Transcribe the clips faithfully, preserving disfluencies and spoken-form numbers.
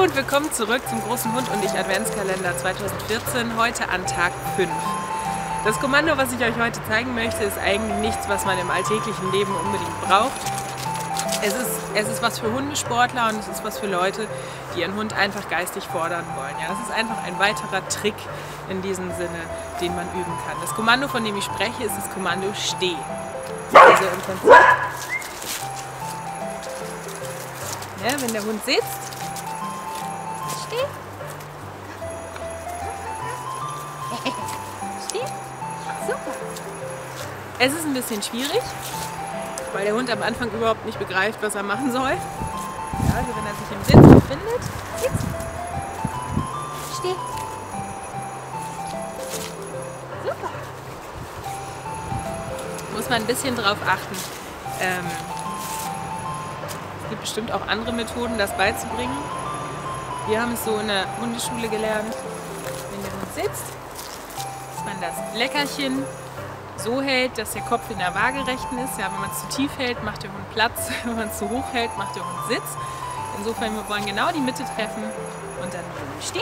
und willkommen zurück zum Großen Hund und ich Adventskalender zweitausendvierzehn, heute an Tag fünf. Das Kommando, was ich euch heute zeigen möchte, ist eigentlich nichts, was man im alltäglichen Leben unbedingt braucht. Es ist, es ist was für Hundesportler und es ist was für Leute, die ihren Hund einfach geistig fordern wollen. Ja, das ist einfach ein weiterer Trick in diesem Sinne, den man üben kann. Das Kommando, von dem ich spreche, ist das Kommando Steh. Also im Prinzip, ja, wenn der Hund sitzt, steh. Steh. Super. Es ist ein bisschen schwierig, weil der Hund am Anfang überhaupt nicht begreift, was er machen soll. Ja, also wenn er sich im Sitz befindet, sitzt. Steh. Super. Muss man ein bisschen drauf achten. Ähm, es gibt bestimmt auch andere Methoden, das beizubringen. Wir haben es so in der Hundeschule gelernt, wenn der Hund sitzt, dass man das Leckerchen so hält, dass der Kopf in der Waagerechten ist. Ja, wenn man es zu tief hält, macht der Hund Platz. Wenn man es zu hoch hält, macht der Hund Sitz. Insofern, wir wollen genau die Mitte treffen und dann stehen.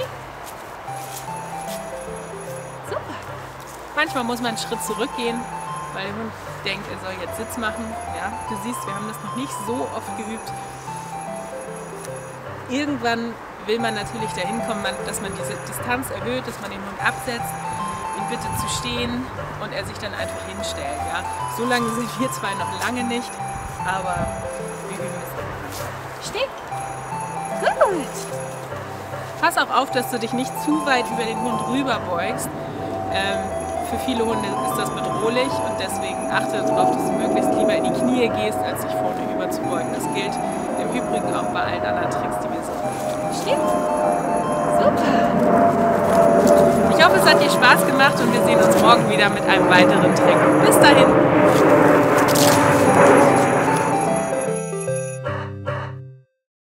Super. Manchmal muss man einen Schritt zurückgehen, weil der Hund denkt, er soll jetzt Sitz machen. Ja, du siehst, wir haben das noch nicht so oft geübt. Irgendwann will man natürlich dahin kommen, dass man diese Distanz erhöht, dass man den Hund absetzt, ihn bittet zu stehen und er sich dann einfach hinstellt. Ja. So lange sind wir zwar noch lange nicht, aber wir üben es. Steh! Gut! Pass auch auf, dass du dich nicht zu weit über den Hund rüber beugst. Ähm, für viele Hunde ist das bedrohlich und deswegen achte darauf, dass du möglichst lieber in die Knie gehst, als dich vorne über zu beugen. Das gilt im Übrigen auch bei allen anderen Tricks, die wir so machen. Stimmt? Super! Ich hoffe, es hat dir Spaß gemacht und wir sehen uns morgen wieder mit einem weiteren Trick. Bis dahin!